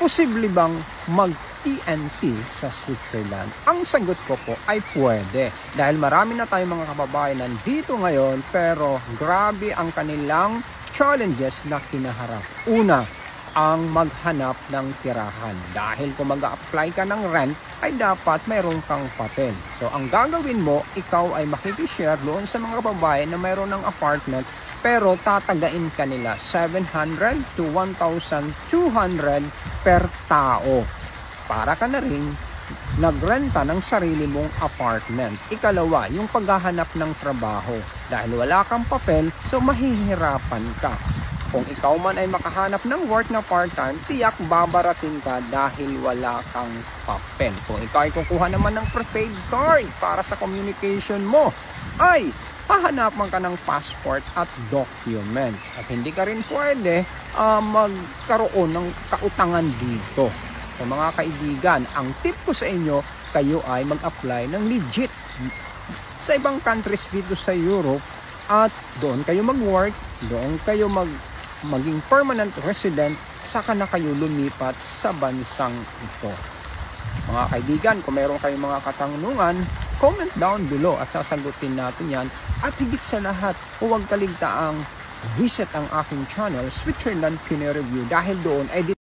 posible bang mag-TNT sa Switzerland? Ang sagot ko po ay pwede. Dahil marami na tayong mga kababayan nandito ngayon, pero grabe ang kanilang challenges na kinaharap. Una, ang maghanap ng tirahan. Dahil kung mag-a-apply ka ng rent, ay dapat mayroon kang papel. So, ang gagawin mo, ikaw ay makikishare doon sa mga kababayan na mayroon ng apartments, pero tatagain ka nila 700 to 1,200 per tao. Para ka na rin nagrenta ng sarili mong apartment. Ikalawa, yung paghahanap ng trabaho. Dahil wala kang papel, so mahihirapan ka. Kung ikaw man ay makahanap ng work na part-time, tiyak babarating ka dahil wala kang papel. Kung ikaw ay kukuha naman ng prepaid card para sa communication mo, ay hahanapan ka ng passport at documents. At hindi ka rin pwede magkaroon ng kautangan dito. So mga kaibigan, ang tip ko sa inyo, kayo ay mag-apply ng legit sa ibang countries dito sa Europe at doon kayo mag-work, doon kayo maging permanent resident, saka na kayo lumipat sa bansang ito. Mga kaibigan, kung meron kayong mga katanungan, comment down below at sasagutin natin yan. At higit sa lahat, huwag kaligtaang visit ang aking channel, Switzerland Pinoy Review, dahil doon ay